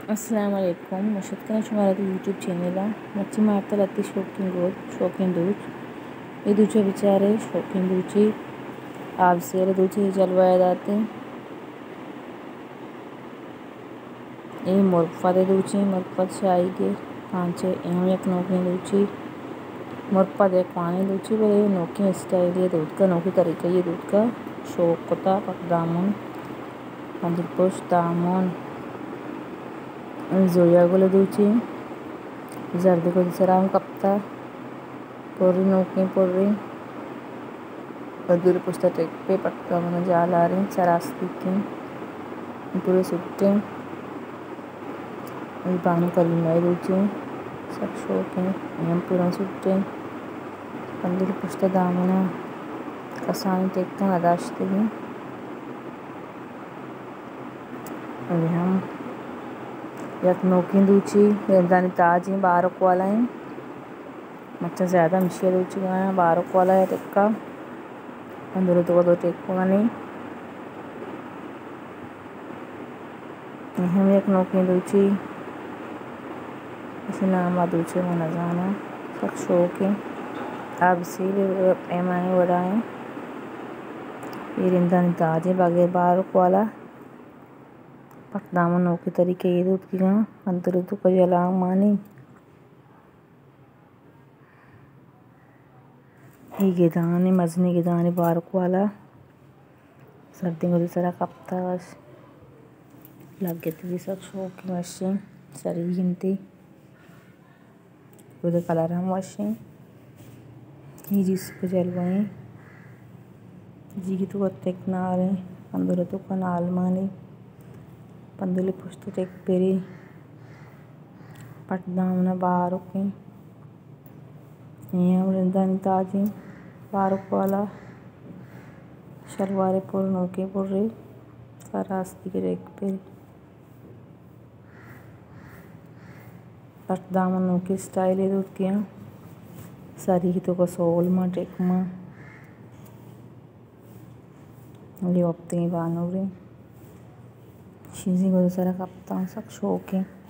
अस्सलाम वालेकुम मुशद करें शुमारा यूट्यूब चैनल मच्छी मारता लत्ती शौकीन गोद शौकीन दूच ये दूचे बेचारे शौकीन दूची आप से दूचे जलवाया जाते ये मुर्फा दूची मुर्फा शाही के कांचे यहाँ एक नौकी दूची मुर्फा दे पानी दूची पर ये नौकी स्टाइल ये दूध का नौकी तरीका ये दूध का शौकता पकदामन पंद्रपुश दामन जोया गुले दूची जर्दी को सराम कप्ता पोरी नौकी पोरी बदूर पुस्ता टेक पे पट्टा मन जाल आ रही सरास्ती की पूरे सुट्टे पानी कली मैं दूची सब शौक है हम पूरा सुट्टे बदूर पुस्ता दामना कसानी टेक का अदाश्ते हैं हम यक नौकी दूची दानी ताजी बारक वाला है मच्छा ज़्यादा मिशिया दूची गाना बारक वाला है टिक्का अंदर तो दो टिक्का नहीं हम एक नौकी दूची इसी नाम दूची में जाना सब शौक है आप इसी एम आई बढ़ाएं ये रिंदानी ताजी बागे बारक वाला पकदामन नौकी तरीके ये दूध की गाँ अंतर तो कोई अलाम मानी ये गिदानी मजनी गिदानी बारक वाला सर्दी को दूसरा कप्ता बस लग गए थे सब शौक की मशीन सारी गिनती उधर कलर हम मशीन ये जिसको जलवाएं जी की तो टेक ना आ रहे अंदर तो कनाल मानी पंदुली पुष्ट टेक पेरी पटदामना बारक यहाँ वृंदानी ताजी बारक वाला शलवारे पुर नौके पुर रही सरास्ती के टेक पेरी पटदामन नौके स्टाइल है दूध किया सारी ही तो का सोल माँ टेक माँ ये वक्ती बानोरी चीज़ी को दूसरा कप्तान सब शौक है।